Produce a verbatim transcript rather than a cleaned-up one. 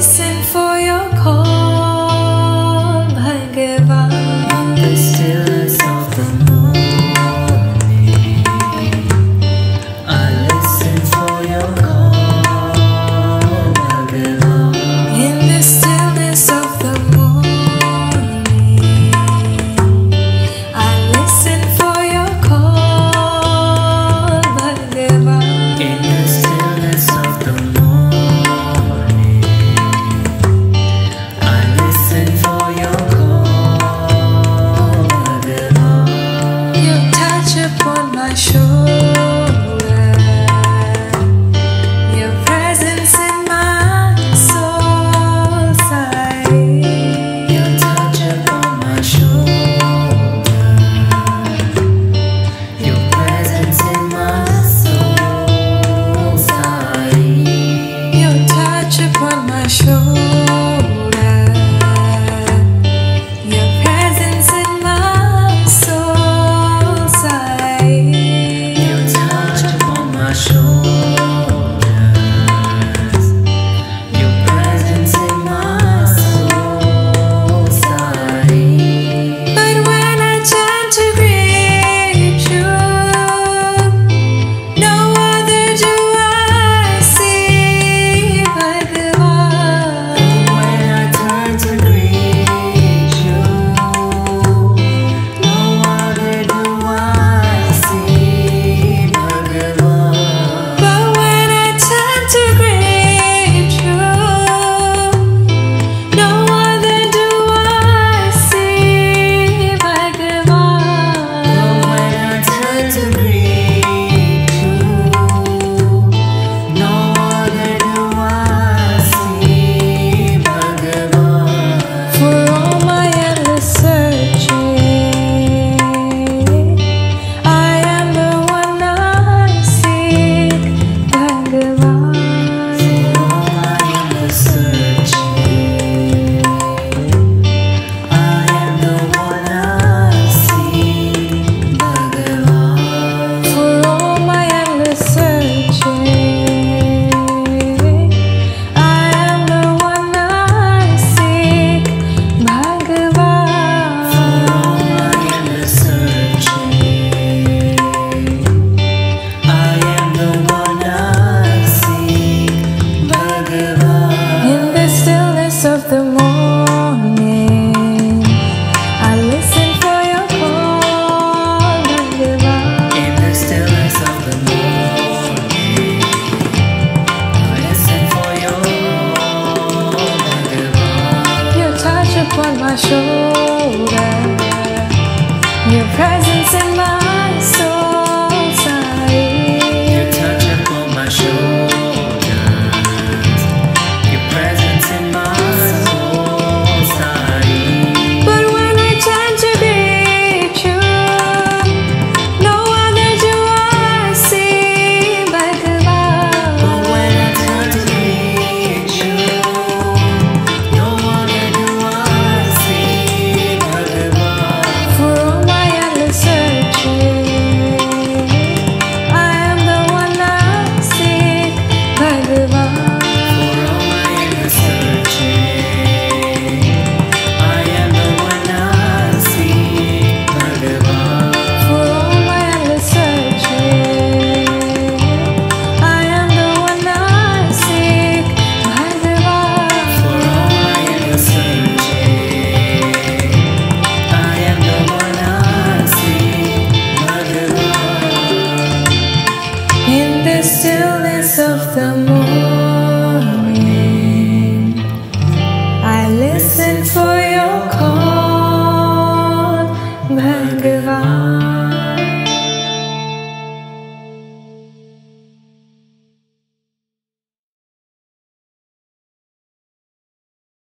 listen for your call, Bhagavan. In the stillness of the morning, I listen for your call, Bhagavan. In the stillness of the morning, I listen for your call, Bhagavan. In the stillness of the morning, I listen for your call, Bhagavan. Your touch upon my shoulder, your presence in my soul side. Your touch upon my shoulder, your presence in my soul side. Your touch upon my shoulder, your presence in my soul side. Your touch upon my shoulders, your presence in my soul side. But when I turn to greet you, no other do I see but the one. When I turn to greet you, no other do I see but the one. But when I turn to greet you, no other do I see but the one. When I turn to greet you, no other do I see but the one. For all my endless searching, I am the one I seek, Bhagavan. All I am is searching, I am the one I see, Bhagavan. For all my endless searching, I am the one I seek, Bhagavan. All I am is searching, I am the one I seek, Bhagavan. In the stillness of the morning, I listen for your call, Bhagavan. In the stillness of the morning, I listen for your Bhagavan. Your touch upon my shoulder,